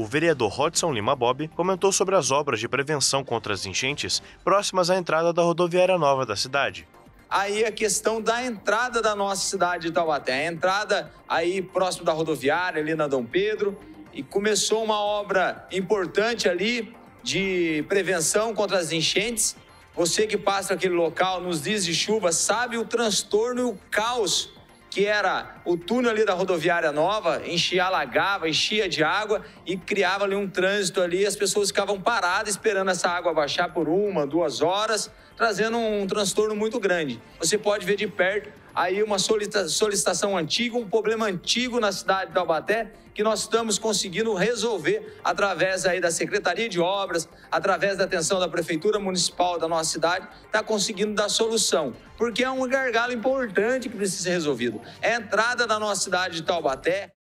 o vereador Rodson Lima Bob comentou sobre as obras de prevenção contra as enchentes próximas à entrada da rodoviária nova da cidade. Aí a questão da entrada da nossa cidade de Taubaté, a entrada aí próximo da rodoviária, ali na Dom Pedro, e começou uma obra importante ali de prevenção contra as enchentes. Você que passa aquele local nos dias de chuva sabe o transtorno e o caos que era o túnel ali da rodoviária nova, alagava, enchia de água e criava ali um trânsito ali, as pessoas ficavam paradas esperando essa água baixar por 1, 2 horas, trazendo um transtorno muito grande. Você pode ver de perto aí uma solicitação antiga, um problema antigo na cidade de Taubaté, que nós estamos conseguindo resolver através aí da Secretaria de Obras, através da atenção da Prefeitura Municipal da nossa cidade, está conseguindo dar solução, porque é um gargalo importante que precisa ser resolvido. É a entrada da nossa cidade de Taubaté.